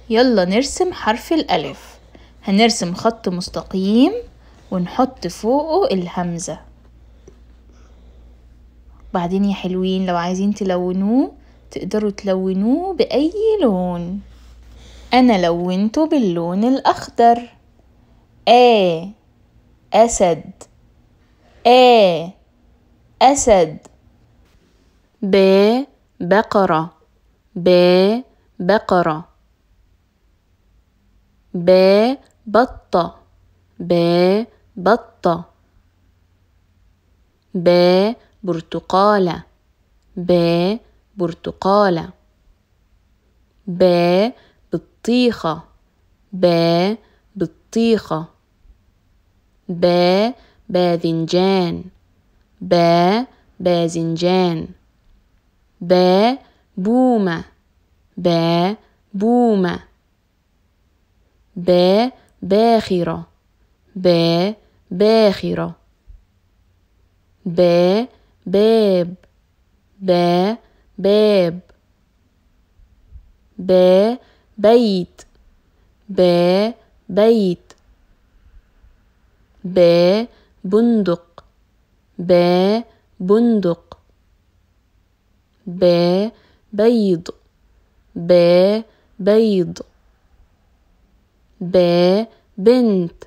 يلا نرسم حرف الألف. هنرسم خط مستقيم ونحط فوقه الهمزة. بعدين يا حلوين لو عايزين تلونوه تقدروا تلونوه بأي لون. أنا لونته باللون الأخضر. أسد. أسد. بقرة. بقرة. بطة. بطة. برتقالة. برتقالة. بطيخة. بطيخة. باذنجان. باذنجان. بومة. بومة. باخرة. باخرة. باب. باب. بيت. بيت. بندق. بندق. بيض. بيض. بنت.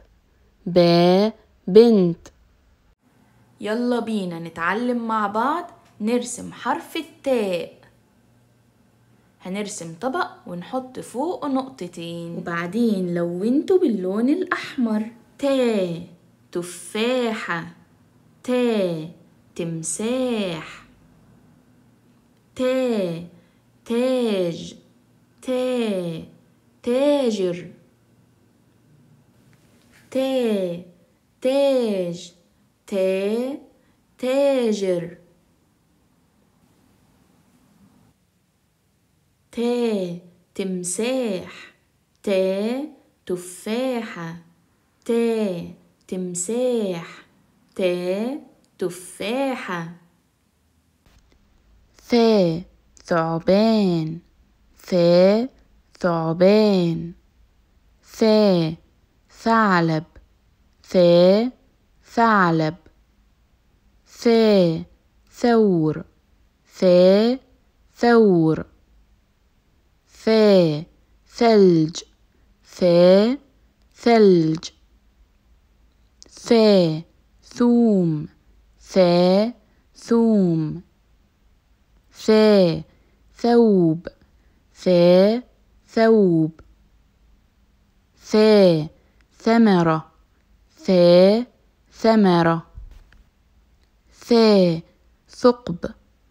بنت. يلا بينا نتعلم مع بعض نرسم حرف التاء. هنرسم طبق ونحط فوقه نقطتين وبعدين لونته باللون الأحمر. تفاحة. تمساح. تاج. تاجر. تاج. تاجر. تمساح. تفاحة. تمساح. تفاحة. ثعبان. ثعبان. ثعلب. ثعلب. ثور. ثور. ثلج. ثلج. ثوم. ثوم. ثوب. ثوب. ثمرة. ثمرة. ثقب.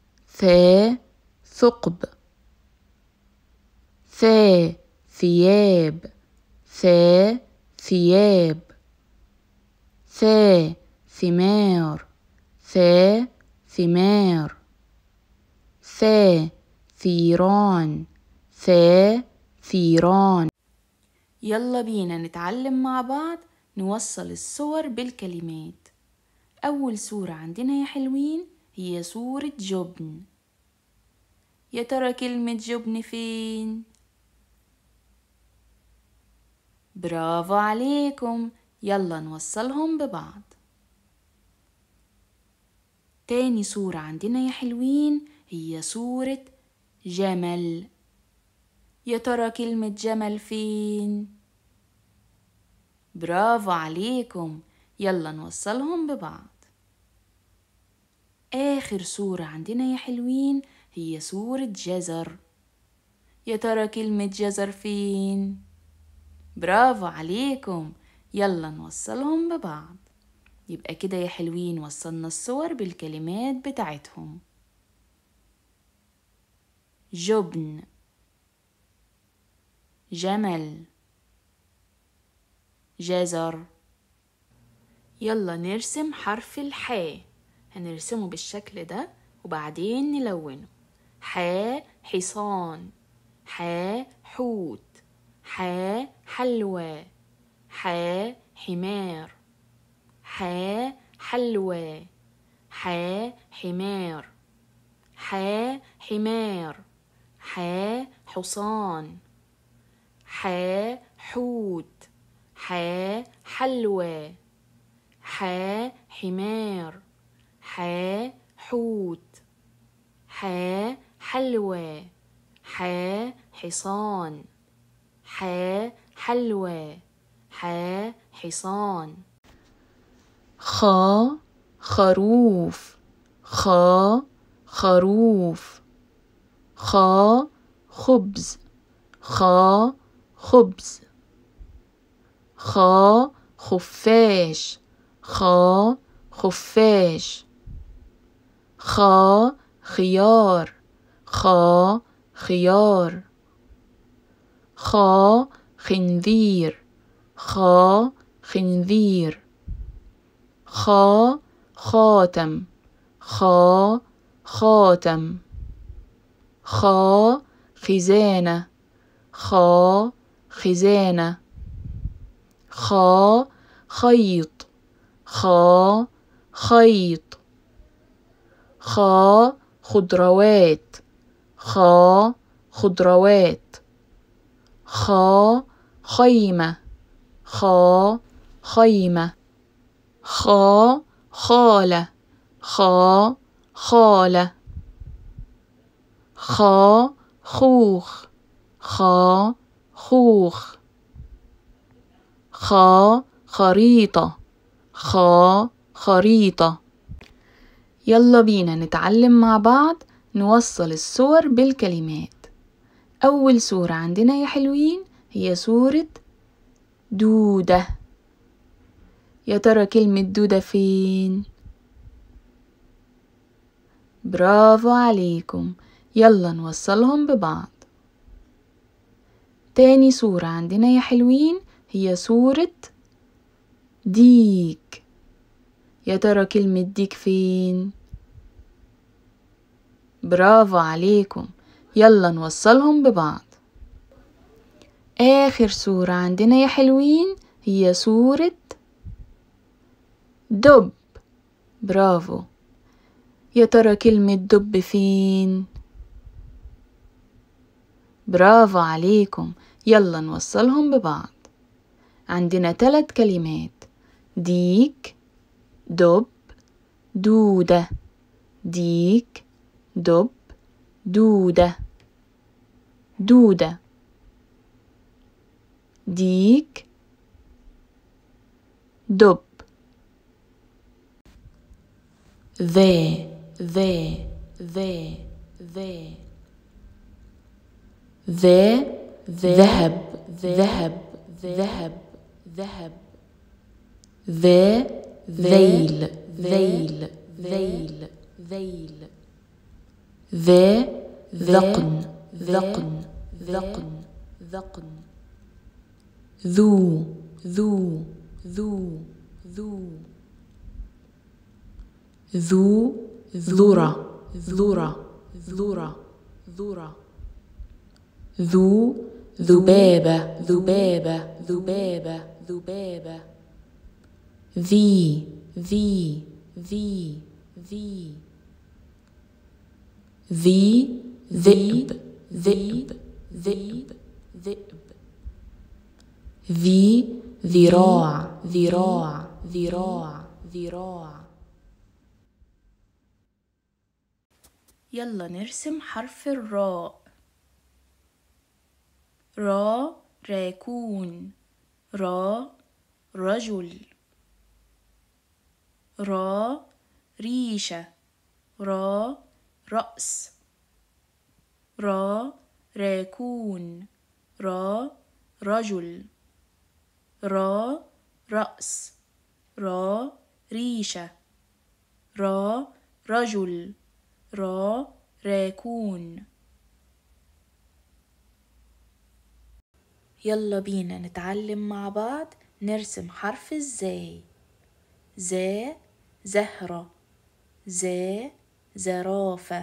ثقب. ثياب. ثياب. ثمار. ثمار. ثيران. ثيران. يلا بينا نتعلم مع بعض نوصل الصور بالكلمات. أول صورة عندنا يا حلوين هي صورة جبن. يا ترى كلمة جبن فين؟ برافو عليكم، يلا نوصلهم ببعض. تاني صورة عندنا يا حلوين هي صورة جمل. يا ترى كلمة جمل فين؟ برافو عليكم، يلا نوصلهم ببعض. آخر صورة عندنا يا حلوين هي صورة جزر. يا ترى كلمة جزر فين؟ برافو عليكم، يلا نوصلهم ببعض. يبقى كده يا حلوين وصلنا الصور بالكلمات بتاعتهم. جبن. جمل. جزر. يلا نرسم حرف الحاء. هنرسمه بالشكل ده وبعدين نلونه. حصان. حوت. حلوى. حمار. حلوى. حمار. حمار. حصان. حوت، حلوى، حمار، حوت، حلوى، حصان، حلوى، حصان. خروف، خروف، خبز، خبز، خفاش، خفاش، خيار، خيار، خنزير، خنزير، خاتم، خاتم، خزانة، خزانة، خيط، خيط، خضروات، خضروات، خيمة، خيمة، خالة، خالة، خوخ، خوخ، خريطة، خريطة. يلا بينا نتعلم مع بعض نوصل الصور بالكلمات. أول صورة عندنا يا حلوين هي صورة دودة. يا ترى كلمة دودة فين؟ برافو عليكم، يلا نوصلهم ببعض. تاني صورة عندنا يا حلوين هي صورة ديك. يا ترى كلمة ديك فين؟ برافو عليكم، يلا نوصلهم ببعض. آخر صورة عندنا يا حلوين هي صورة دب. برافو، يا ترى كلمة دب فين؟ برافو عليكم، يلا نوصلهم ببعض. عندنا 3 كلمات: ديك، دب، دودة. ديك، دب، دودة، دودة. ديك، دب. ذهب، ذهب، ذهب. ذيل، ذقن، ذو، ذرة، ذبابة، ذي، ذئب، ذراع، يلا نرسم حرف الراء. راكون، رجل. ريشة، رأس. راكون، رجل. رأس، ريشة. رجل، راكون. يلا بينا نتعلم مع بعض نرسم حرف الزاي. زهرة، زرافة.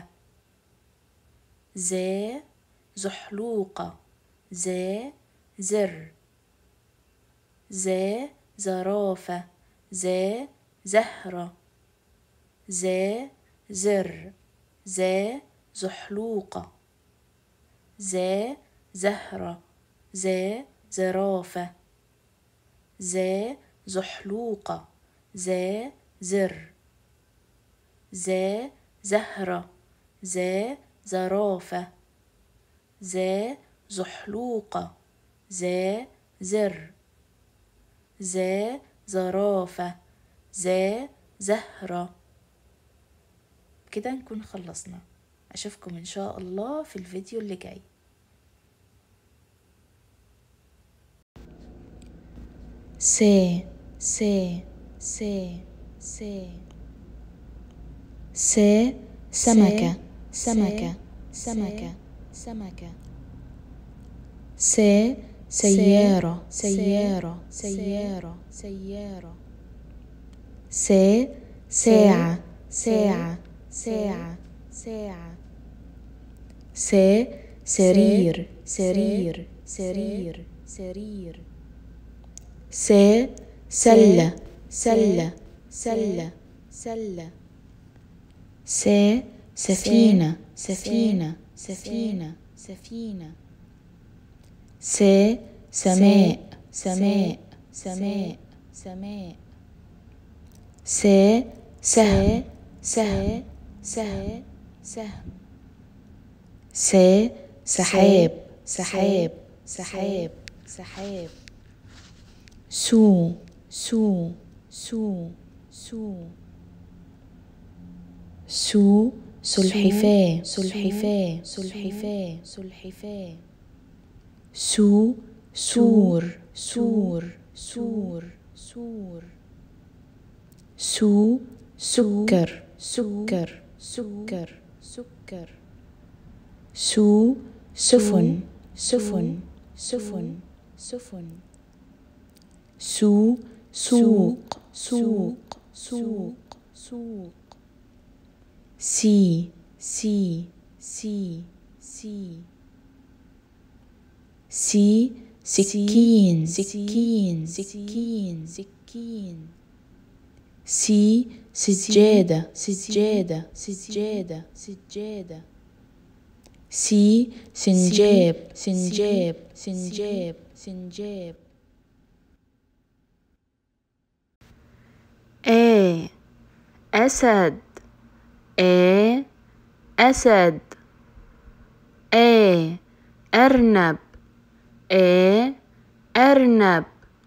زحلوقة، زر. زرافة، زهرة. زر، زحلوقة. زهرة، ز زرافة، ز زحلوقة، ز زر، ز زهرة، ز زرافة، ز زحلوقة، ز زر، ز زرافة، ز زهرة. كده نكون خلصنا. أشوفكم إن شاء الله في الفيديو اللي جاي. س س س س س سمكة سمكة سمكة سمكة. س سيارة سيارة سيارة سيارة. س ساعة ساعة ساعة ساعة. س سرير سرير سرير سرير. س سلة سلة سلة سلة. س سفينة سفينة سفينة سفينة. س سماء سماء سماء سماء. س سهم سهم سهم سهم. س سحاب سحاب سحاب سحاب. سو سو سو سو. سو سلحفاة سلحفاة سلحفاة سلحفاة. سو سور سور سور سور. سو سكر سكر سكر سكر. سو سفن سفن سفن سفن. سو سوق سوق سوق سوق. سي سي سي سي. سي سكين سكين سكين سكين. سي سجادة سجادة سجادة سجادة. سي سنجاب سنجاب سنجاب سنجاب. آ أسد آ أسد. آ أرنب آ أرنب.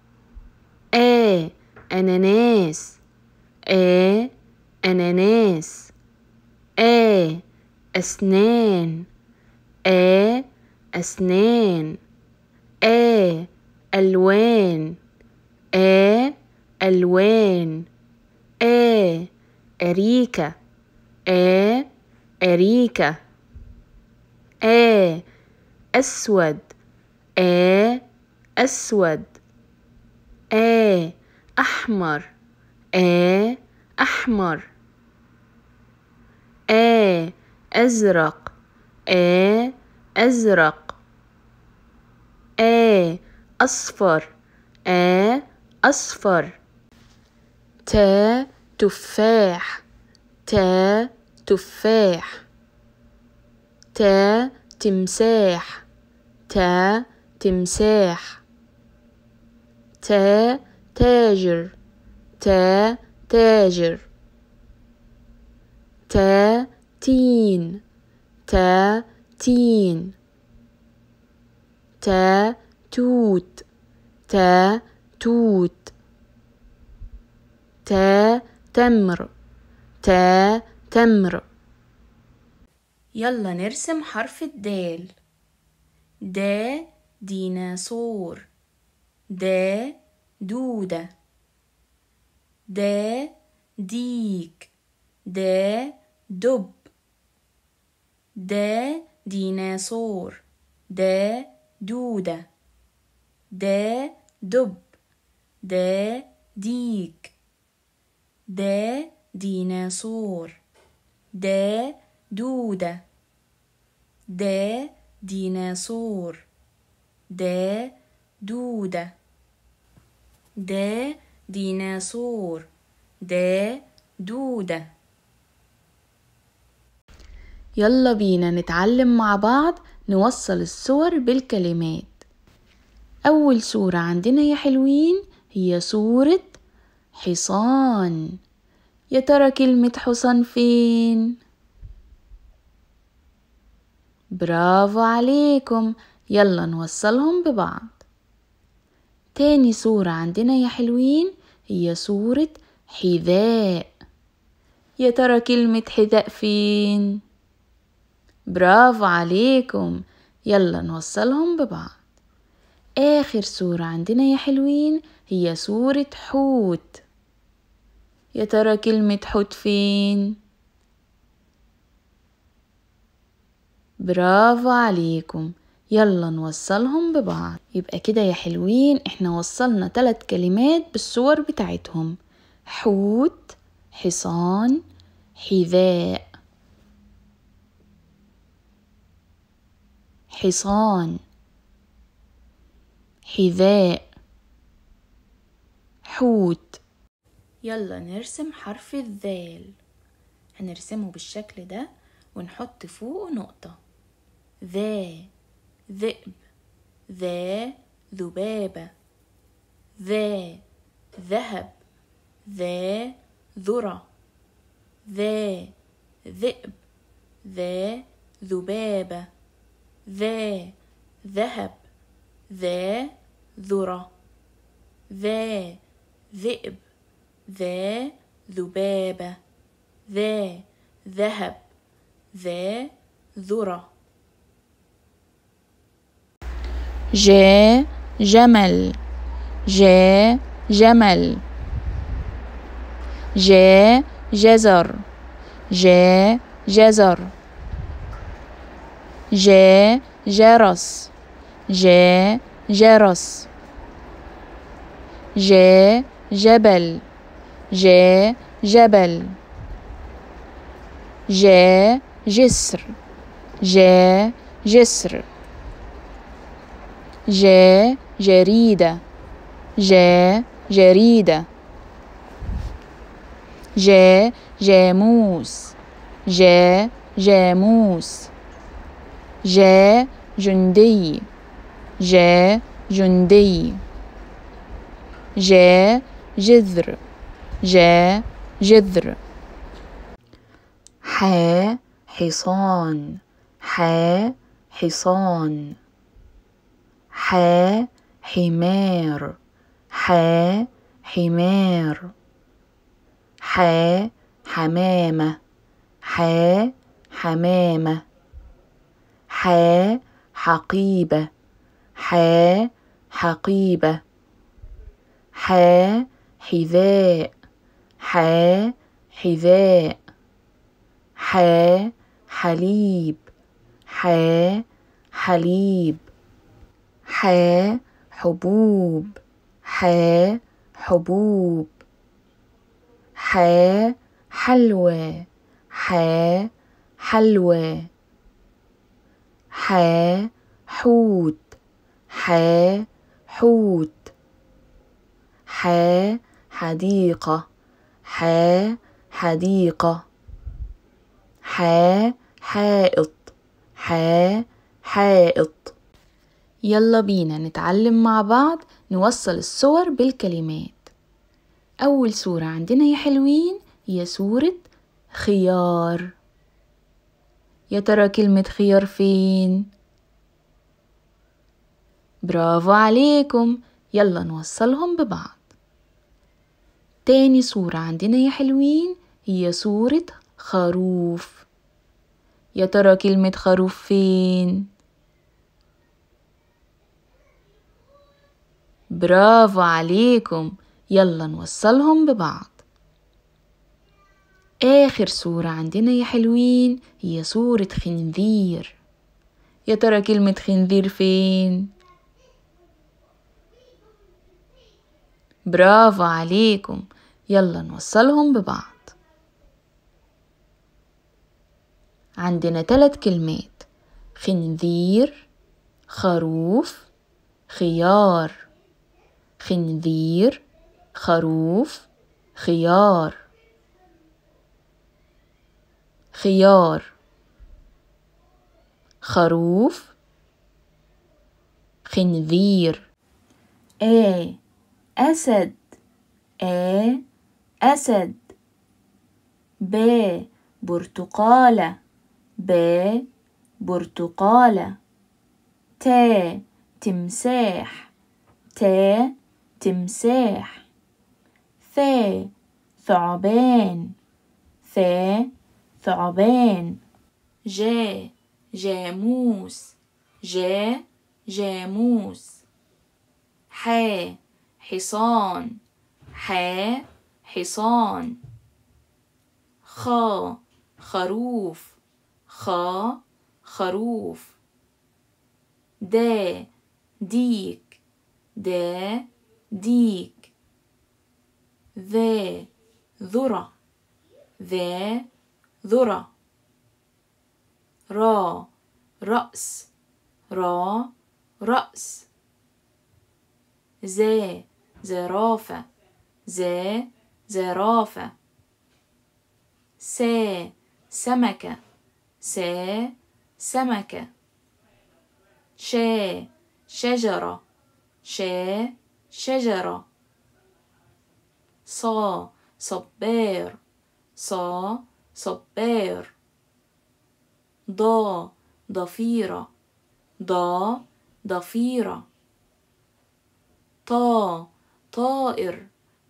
آ أناناس آ أناناس. آ أسنان آ أسنان. آ ألوان آ ألوان. آ أريكة آ أريكة. آ أسود آ أسود. آ أحمر آ أحمر. آ أزرق آ أزرق. آ أصفر آ أصفر. تا تفاح تا تفاح. تا تمساح تا تمساح. تا تاجر تا تاجر. تا تين تا تين. تا توت تا توت. تا تمر تا تمر. يلا نرسم حرف الدال. د ديناصور د دودة. د ديك د دب. د ديناصور د دودة. د دب د ديك. د ديناصور د دودة. د ديناصور د دودة. د ديناصور د دودة. يلا بينا نتعلم مع بعض نوصل الصور بالكلمات. أول صورة عندنا يا حلوين هي صورة حصان. يا ترى كلمة حصان فين؟ برافو عليكم، يلا نوصلهم ببعض. تاني صورة عندنا يا حلوين هي صورة حذاء. يا ترى كلمة حذاء فين؟ برافو عليكم، يلا نوصلهم ببعض. آخر صورة عندنا يا حلوين هي صورة حوت. يا ترى كلمة حوت فين؟ برافو عليكم، يلا نوصلهم ببعض. يبقى كده يا حلوين احنا وصلنا 3 كلمات بالصور بتاعتهم: حوت، حصان، حذاء. حصان، حذاء، حوت. يلا نرسم حرف الذال. هنرسمه بالشكل ده ونحط فوقه نقطة. ذا ذئب، ذا ذبابة، ذا ذهب، ذا ذرة، ذا ذئب، ذا ذبابة، ذا ذهب، ذا ذرة، ذا ذئب، ذا ذبابة، ذا ذهب، ذا ذرة. جا جمل، جا جمل. جا جزر، جا جزر. جا جرس، جا جرس. جا جبل، جا جبل. جا جسر، جا جسر. جا جريدة، جا جريدة. جا جاموس، جا جاموس. جا جندي، جا جندي. جا جذر، جا جذر. حا حصان، حا حصان. حا حمار، حا حمار. حا حمامة، حا حمامة. حا حقيبة، حا حقيبة. حا حذاء، حا حذاء. حا حليب، حا حليب. حا حبوب، حا حبوب. حا حلوى، حا حلوى. حا حوت، حا حوت. حا حديقة، حا حديقة. حا حائط، حا حائط. يلا بينا نتعلم مع بعض نوصل الصور بالكلمات. أول صورة عندنا يا حلوين هي صورة خيار. يا ترى كلمة خيار فين؟ برافو عليكم، يلا نوصلهم ببعض. تاني صورة عندنا يا حلوين هي صورة خروف. يا ترى كلمة خروف فين؟ برافو عليكم، يلا نوصلهم ببعض. آخر صورة عندنا يا حلوين هي صورة خنزير. يا ترى كلمة خنزير فين؟ برافو عليكم، يلا نوصلهم ببعض. عندنا 3 كلمات: خنزير، خروف، خيار. خنزير، خروف، خيار. خيار، خروف، خنزير. A أسد A أسد. B برتقالة B برتقالة. T تمساح T تمساح. ث ثعبان ث ثعبان. ج جاموس ج جاموس. ح حصان ح حصان. خ خروف خ خروف. د ديك د ديك. ذرة ذرة. رأس رأس. زرافة زرافة. سمكة سمكة. شجرة شجرة. صبار صبار. ضفيرة ضفيرة. طائر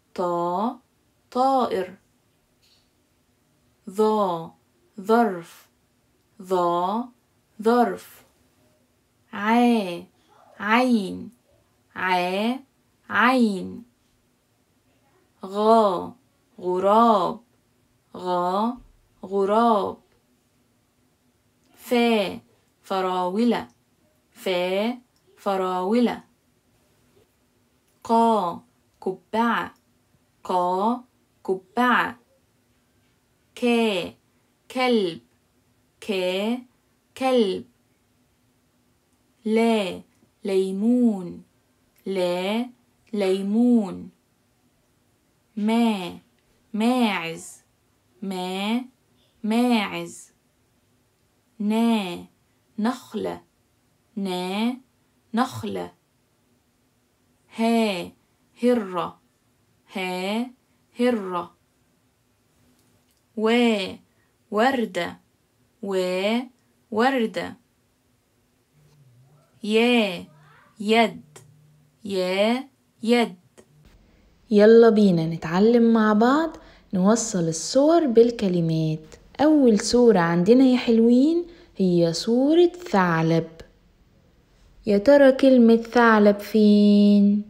طائر. ظرف ظرف. عين عين. غراب غراب. فراولة فراولة. قبعة قبعة. كلب كلب. ليمون ليمون. ماعز ماعز. نخلة نخلة. هرة هرة. وردة وردة. يد يد. يلا بينا نتعلم مع بعض نوصل الصور بالكلمات. أول صورة عندنا يا حلوين هي صورة ثعلب. يا ترى كلمة ثعلب فين؟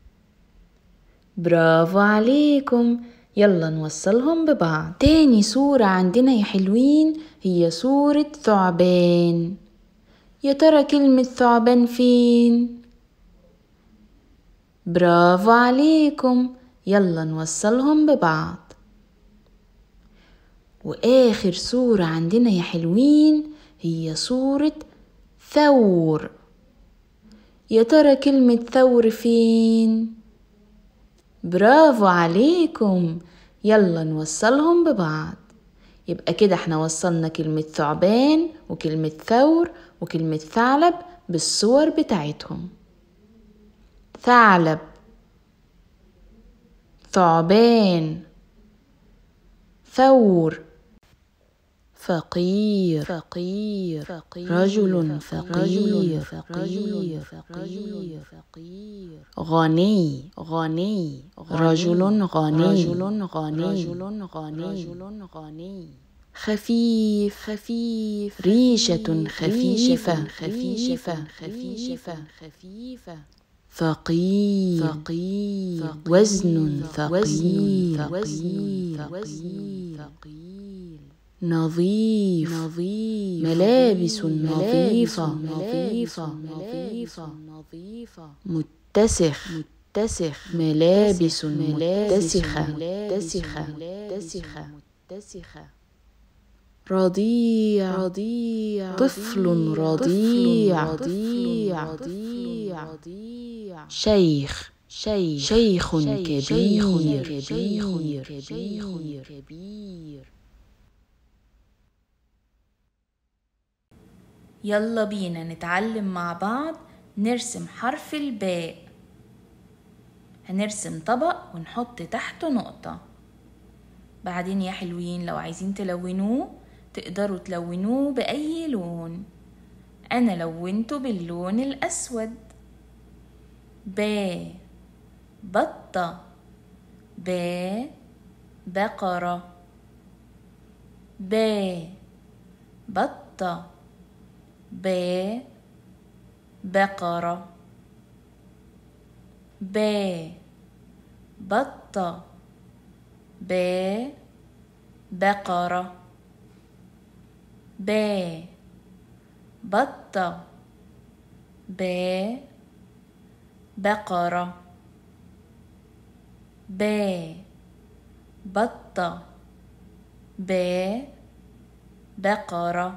برافو عليكم. يلا نوصلهم ببعض. تاني صورة عندنا يا حلوين هي صورة ثعبان. يا ترى كلمة ثعبان فين؟ برافو عليكم. يلا نوصلهم ببعض. وآخر صورة عندنا يا حلوين هي صورة ثور. يا ترى كلمة ثور فين؟ برافو عليكم. يلا نوصلهم ببعض. يبقى كده احنا وصلنا كلمة ثعبان وكلمة ثور وكلمة ثعلب بالصور بتاعتهم. ثعلب ثعبان ثور. فقير رجل فقير. غني رجل غني. خفيف ريشة خفيفة. ثقيل وزن ثقيل. نظيف ملابس نظيفة. متسخ ملابس متسخة. رضيع طفل رضيع. شيخ كبير. يلا بينا نتعلم مع بعض نرسم حرف الباء. هنرسم طبق ونحط تحته نقطة. بعدين يا حلوين لو عايزين تلونوه تقدروا تلونوه بأي لون. أنا لونته باللون الأسود. ب بطة، ب بقرة، ب بطة، ب بقرة، ب بطة، ب بقرة، ب بطة، ب بقرة، ب بطة، ب بقرة.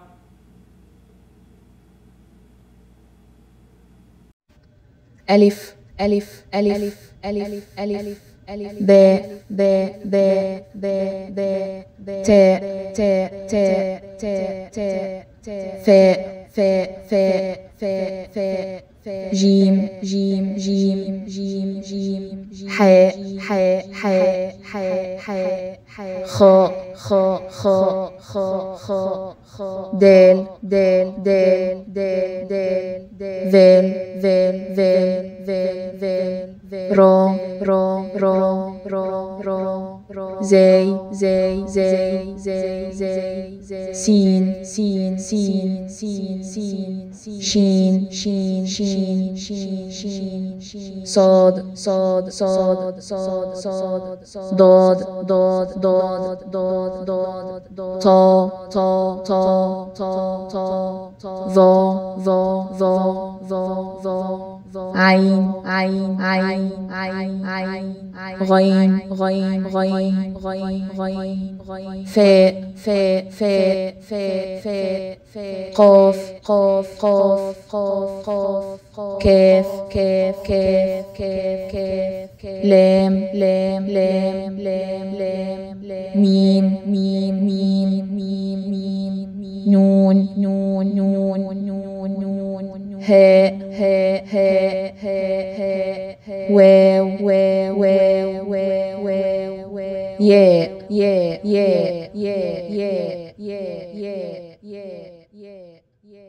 ألف ألف ألف ألف ألف باء باء باء باء باء تاء تاء تاء تاء تاء فاء فاء فاء فاء فاء جيم جيم جيم جيم جيم حاء حاء حاء حاء حاء خاء خاء خاء خاء خاء دال دال دال دال دال ذال ذال ذال ذال ذال را را را را را زاي زاي زاي زاي زاي سين سين سين سين سين شين شين شين شين شين صاد صاد صاد صاد صاد ضاد ضاد ضاد ضاد ضاد طا طا طا طا طا ظا ظا ظا ظا ظا عين عين عين عين عين غين غين غين غين غين فاء فاء فاء فاء فاء قاف قاف قاف قاف قاف كاف كاف كاف كاف كاف لام لام لام لام لام ميم ميم ميم ميم ميم نون نون نون نون نون هاء هاء هاء هاء هاء واو واو واو واو ياء ياء ياء ياء ياء ياء ياء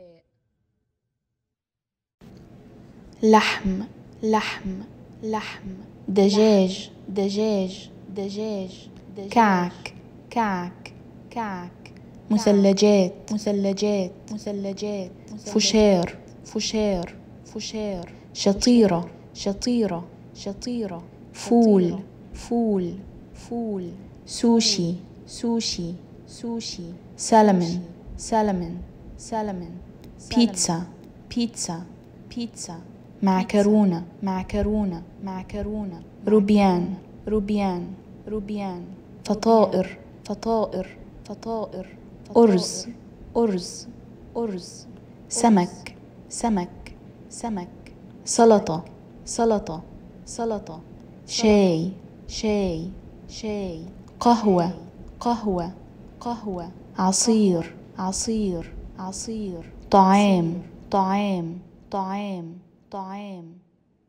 لحم لحم لحم دجاج دجاج دجاج كعك كعك كعك مثلجات مثلجات مثلجات فشار فشار فشار شطيرة شطيرة شطيرة فول فول فول سوشي سوشي سوشي سالمون سالمون سالمون بيتزا بيتزا بيتزا معكرونة معكرونة معكرونة روبيان روبيان روبيان فطائر فطائر فطائر أرز أرز أرز سمك سمك سمك سلطة سلطة سلطة شاي شاي شاي قهوة قهوة قهوة عصير عصير عصير طعام طعام طعام طعام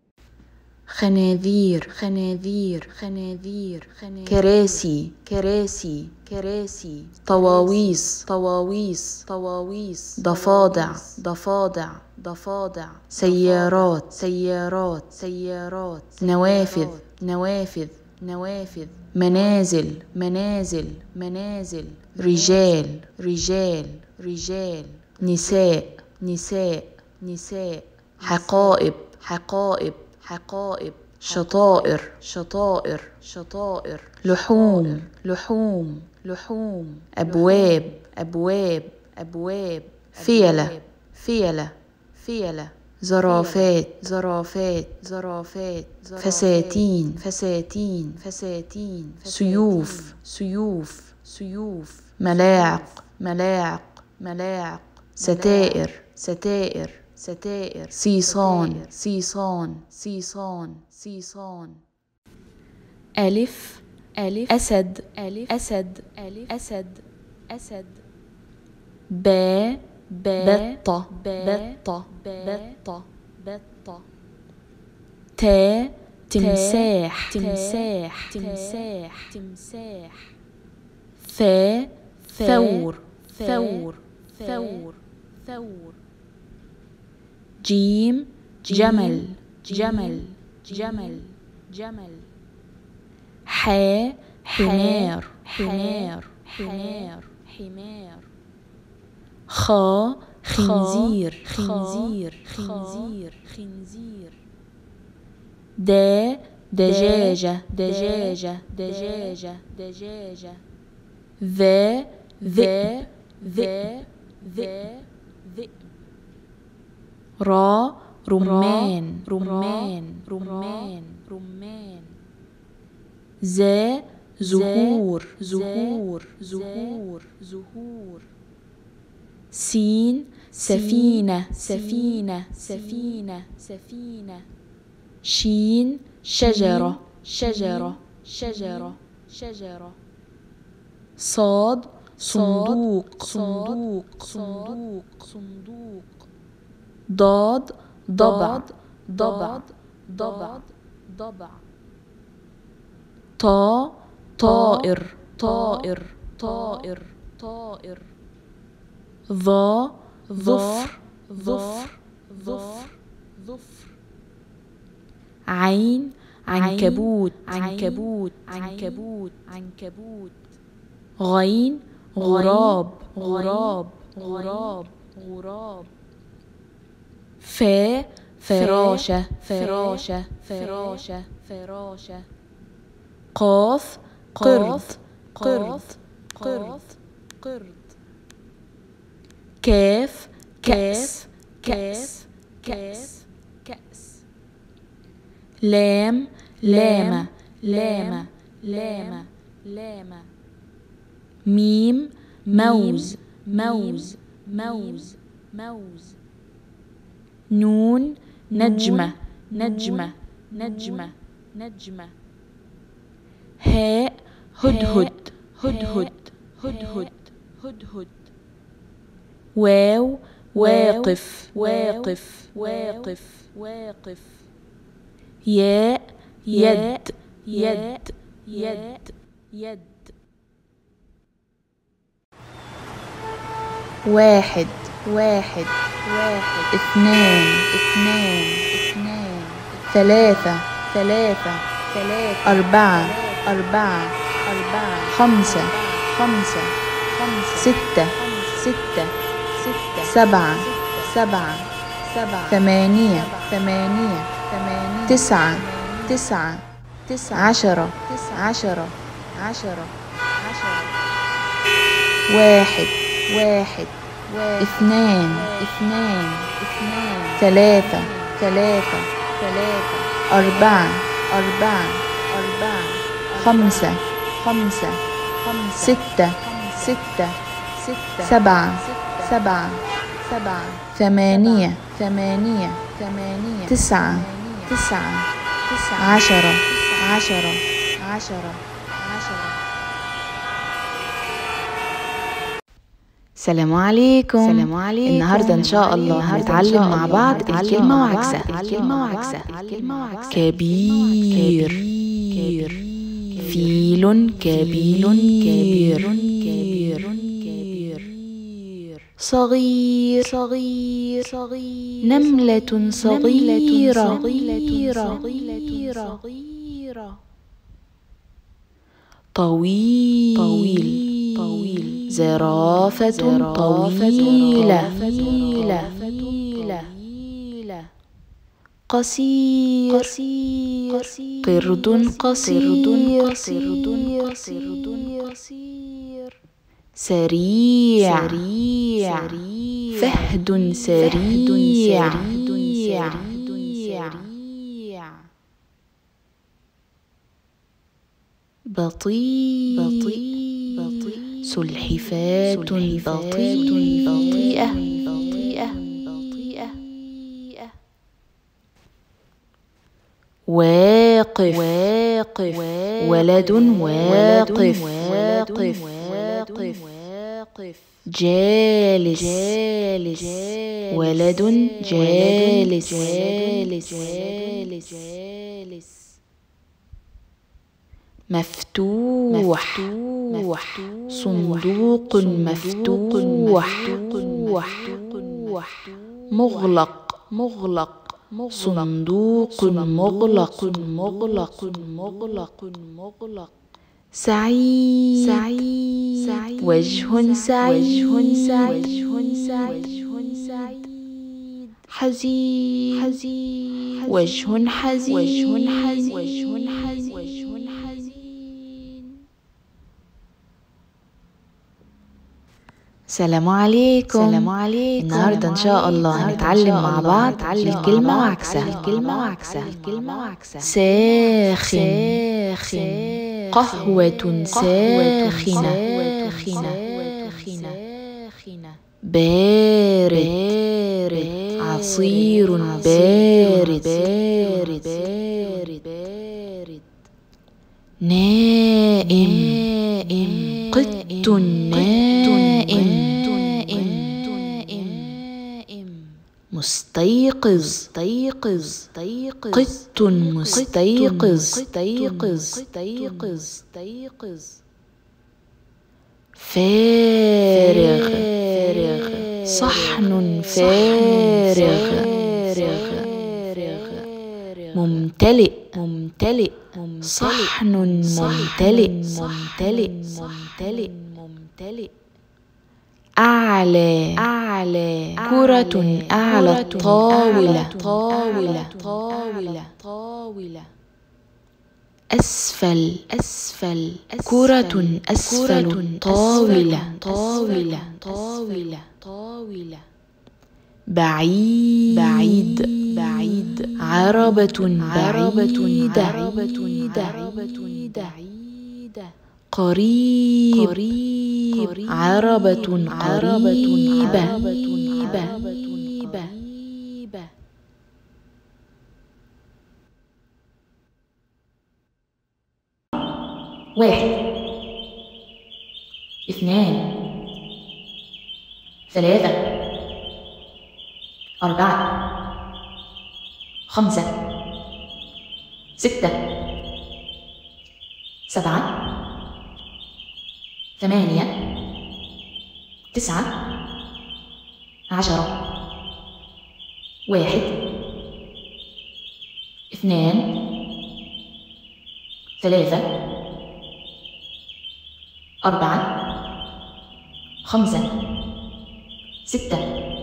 خناذير خناذير خناذير كراسي كراسي كراسي طواويس طواويس طواويس ضفادع ضفادع ضفادع سيارات سيارات سيارات نوافذ نوافذ نوافذ منازل منازل منازل رجال رجال رجال نساء نساء نساء حقائب حقائب حقائب شطائر شطائر شطائر لحوم لحوم لحوم أبواب أبواب أبواب فيلة فيلة فيلة زرافات زرافات زرافات فساتين فساتين فساتين سيوف سيوف سيوف ملاعق ملاعق ملاعق ستائر ستائر ستائر صيصان صيصان صيصان صيصان ألف ألف أسد ألف أسد ألف أسد أسد باء بطة بطة بطة بطة تاء تمساح تمساح تمساح تمساح ثور ثور ثور ثور جيم جمل جمل جمل جمل حمار حمار حمار حمار خنزير خنزير خنزير خنزير دجاجة دجاجة دجاجة دجاجة ذئب ذئب رمان رمان رمان رمان زهور زهور زهور زهور سفينة سفينة سفينة سفينة شجرة شجرة شجرة شجرة صندوق صندوق صندوق صندوق ضبع ضبع ضبع ضبع طائر طائر طائر طائر ظفر ظفر ظفر ظفر عنكبوت عنكبوت عنكبوت عنكبوت غراب غراب غراب غراب فراشة فراشة فراشة فراشة قرد قرد قرد قرد كاف كأس كأس كأس كأس لامة لامة لامة لامة ميم موز موز موز موز نون نجمة نجمة نجمة نجمة هاء هدهد هدهد هدهد هدهد واقف واقف واقف واقف ياء يد يد يد يد واحد واحد واحد اثنان ثلاثة أربعة خمسة ستة سبعة ثمانية تسعة عشرة واحد اثنان ثلاثة أربعة خمسة ستة سبعة ثمانية تسعة عشرة السلام عليكم. النهاردة إن شاء الله هنتعلم مع بعض الكلمة وعكسها. كبير فيل كبير صغير نملة صغيرة طويل زرافة طويلة قصير قرد قصير سريع فهد سريع بطيء سلحفاة بطيئة واقف ولد واقف جالس ولد جالس مفتوح صندوق مفتوح مغلق صندوق مغلق سعيد وجه سعيد حزين وجه حزين السلام عليكم. النهاردة إن شاء الله هنتعلم مع بعض الكلمة وعكسها. ساخن قهوة ساخنة. بارد عصير بارد. نائم قط نائم. مستيقظ قط مستيقظ. فارغ صحن فارغ. ممتلئ صحن ممتلئ. أعلى كرة أعلى الطاولة. أسفل كرة أسفل الطاولة. بعيد عربة بعيدة. قريب عربة قريبة. واحد، اثنان، ثلاثة، أربعة، خمسة، ستة، سبعة، ثمانية، تسعة، 10. واحد، اثنان، ثلاثة، أربعة، خمسة، ستة،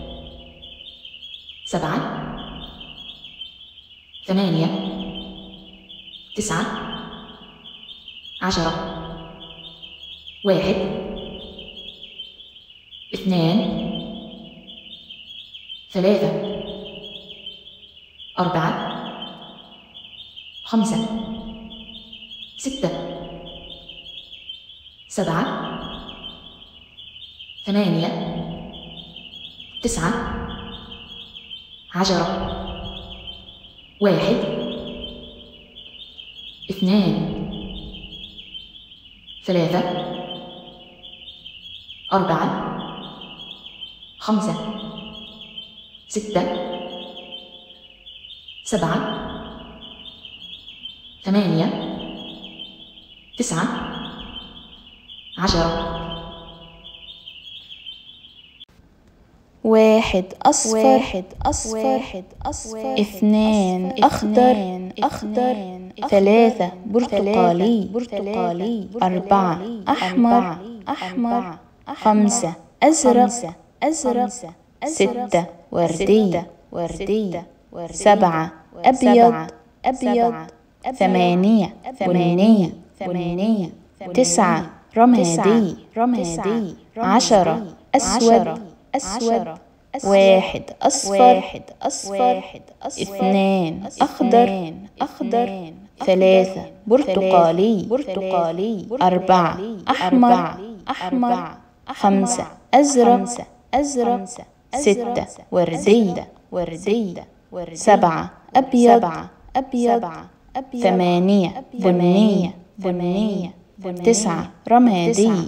سبعة، ثمانية، تسعة، 10. واحد، اثنان، ثلاثة، أربعة، خمسة، ستة، سبعة، ثمانية، تسعة، 10. واحد، اثنان، ثلاثة، أربعة، خمسة، ستة، سبعة، ثمانية، تسعة، 10. واحد أصفر. اثنان أخضر. ثلاثة برتقالي. أربعة أحمر. خمسة أزرق. ستة وردي. 7 أبيض. 8 بني. 9 رمادي. 10 أسود. 1 أصفر. 2 أخضر. 3 برتقالي. 4 أحمر. 5 أزرق. 6 وردي. 7 أبيض. 8 بني. 9 رمادي.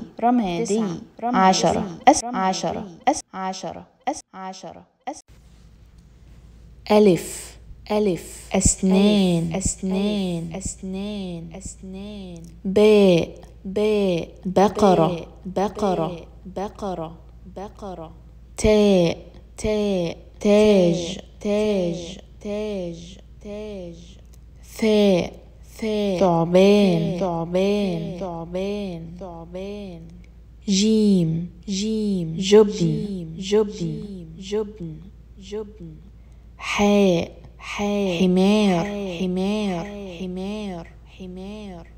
10 ألف ألف أسنان أسنان أسنان أسنان باء باء بقرة بقرة بقرة بقرة تاء تاء تاج تاج تاج تاج ثاء ثاء ثعبان ثعبان ثعبان ثعبان جيم جيم جبن جبن جبن جبن حاء حاء حمار حمار حمار حمار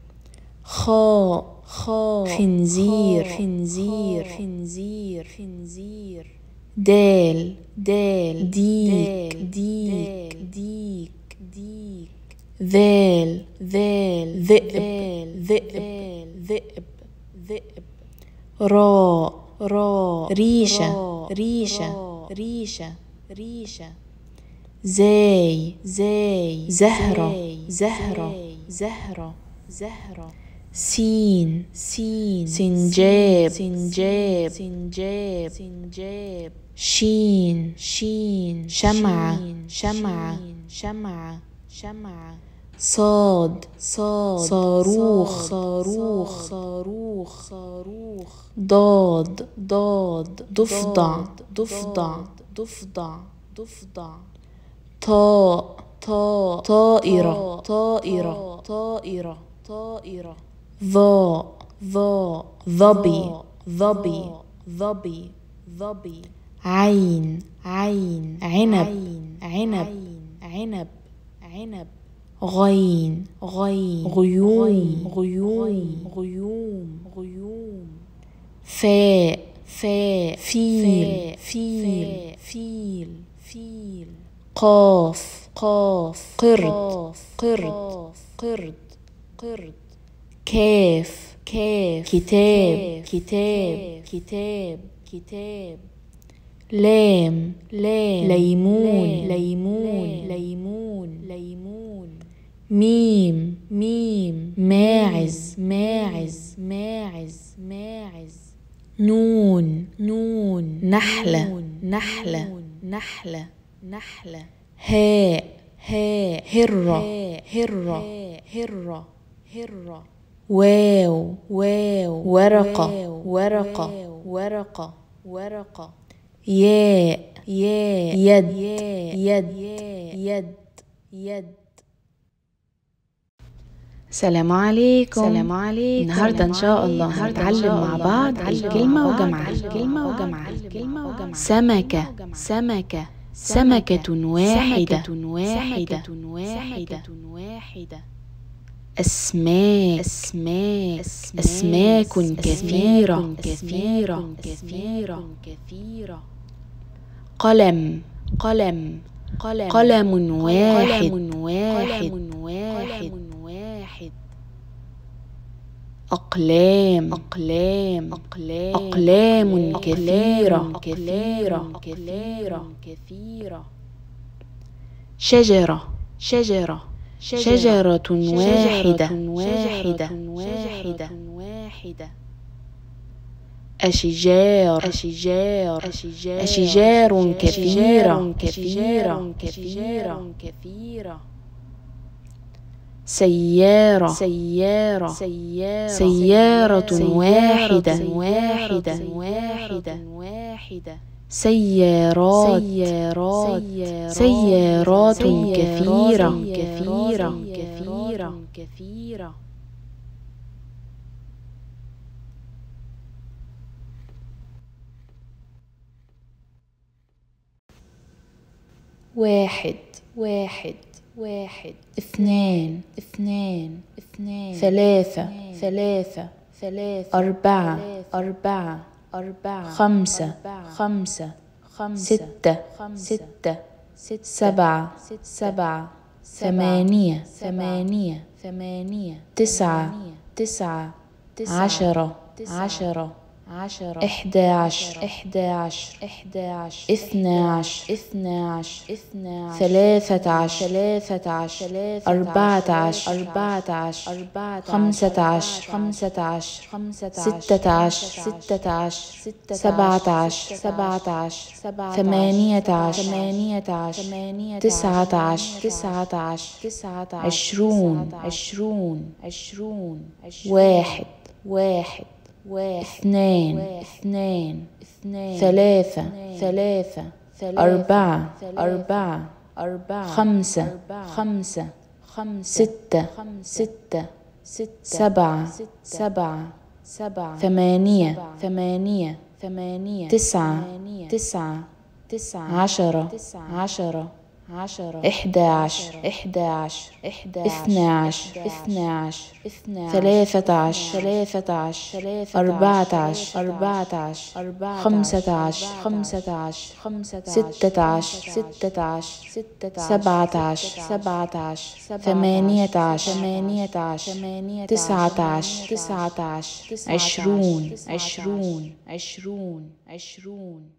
خاء خاء خنزير خنزير خنزير خنزير دال دال ديك ديك ديك ديك ذال ذال ذئب ذئب ذئب ذئب راء راء ريشة ريشة ريشة ريشة زاي زاي زهرة زهرة زهرة زهرة سين سين سنجاب سنجاب سنجاب سنجاب شين شين شمعة شمعة شمعة شمعة صاد صاد صاروخ صاروخ صاروخ صاروخ ضاد ضاد ضفدع ضفدع ضفدع ضفدع طاء طاء طائرة طائرة طائرة طائرة ظاء ظاء ظبي ظبي ظبي ظبي عين عين عنب عنب عنب عنب غين غين غيوم غيوم غيوم غيوم فاء فاء فيل فيل فيل فيل قاف قاف قرد قرد قرد قرد كاف كاف كتاب كتاب كتاب كتاب لام لام ليمون ليمون ليمون ليمون ميم ميم ماعز ماعز ماعز ماعز نون نون نحلة نحلة نحلة نحلة هاء هاء هرة هرة هرة هرة واو واو ورقة ورقة ورقة ورقة ياء ياء يد يد يد يد سلام عليكم. سلام عليكم. النهارده ان شاء الله هنتعلم مع بعض الكلمة وجمعها. الكلمة وجمعها. الكلمة وجمعها. سمكة سمكة سمكة واحدة واحدة واحدة واحدة أسماك أسماك أسماك كثيرة كثيرة كثيرة كثيرة قلم قلم قلم قلم واحد قلم واحد واحد أقلام أقلام أقلام كثيرة كثيرة كثيرة كثيرة شجرة شجرة شجرة واحدة واحدة واحدة واحدة أشجار أشجار أشجار كثيرة كثيرة كثيرة كثيرة سيارة سيارة سيارة واحدة واحدة واحدة واحدة سيارات سيارات كثيرة كثيرة كثيرة كثيرة واحد واحد واحد اثنان اثنان اثنان ثلاثة ثلاثة ثلاثة أربعة أربعة أربعة خمسة خمسة ستة ستة سبعة سبعة ثمانية ثمانية تسعة تسعة عشرة 10 11 12 13 14 15 16 17 18 19 20 واحد اثنين ثلاثة أربعة خمسة ستة سبعة ثمانية تسعة 10 11 12 13 14 15 16 17 18 19 20